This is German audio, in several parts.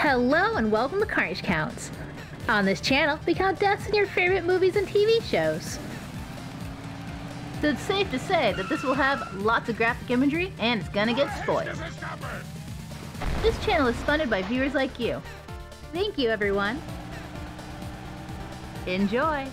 Hello and welcome to Carnage Counts. On this channel, we count deaths in your favorite movies and TV shows. So it's safe to say that this will have lots of graphic imagery and it's gonna get spoiled. This channel is funded by viewers like you. Thank you, everyone. Enjoy!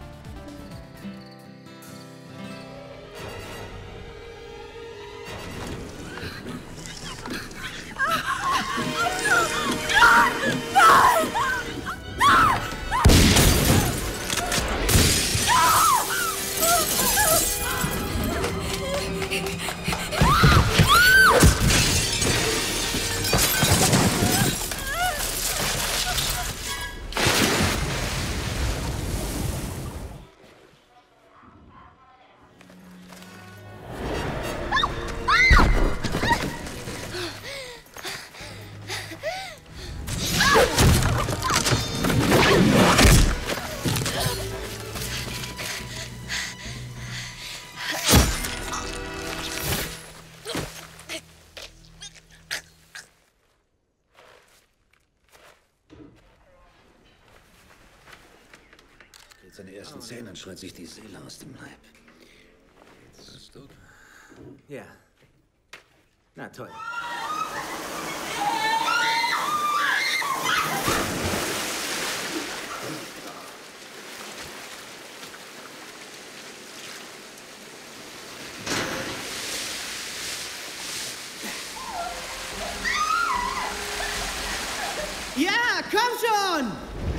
Seine ersten Zähne schreit sich die Seele aus dem Leib. Bist du? Ja. Na toll. Ja, komm schon!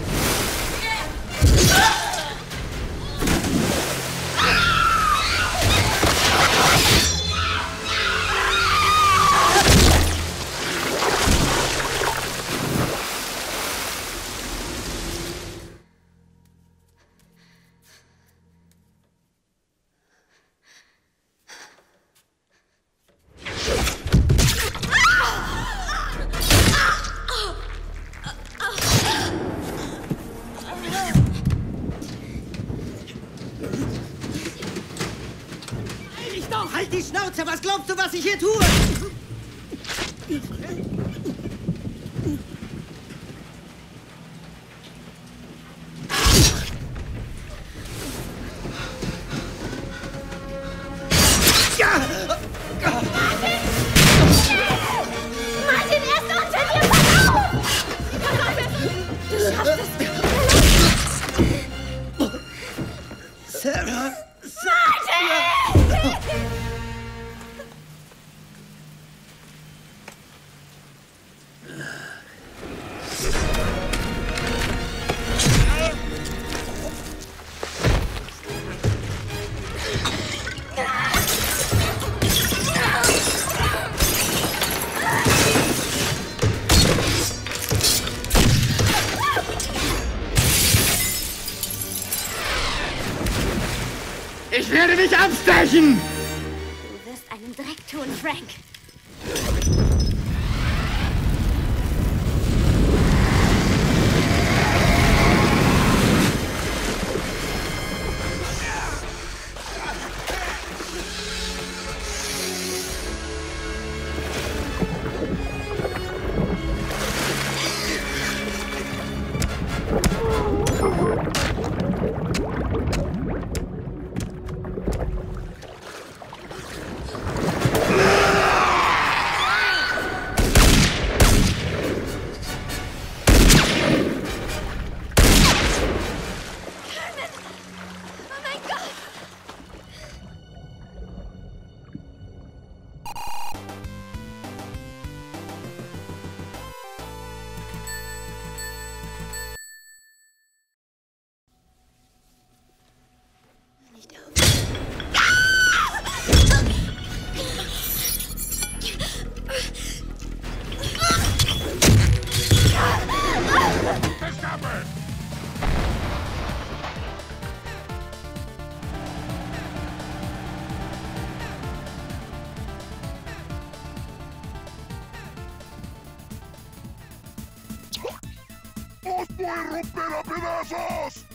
Halt die Schnauze! Was glaubst du, was ich hier tue? Martin, er ist unter dir! Pass auf! Du schaffst es! Sarah! Ich werde dich abstechen! Du wirst einen Dreck tun, Frank. ¡Os voy a romper a pedazos!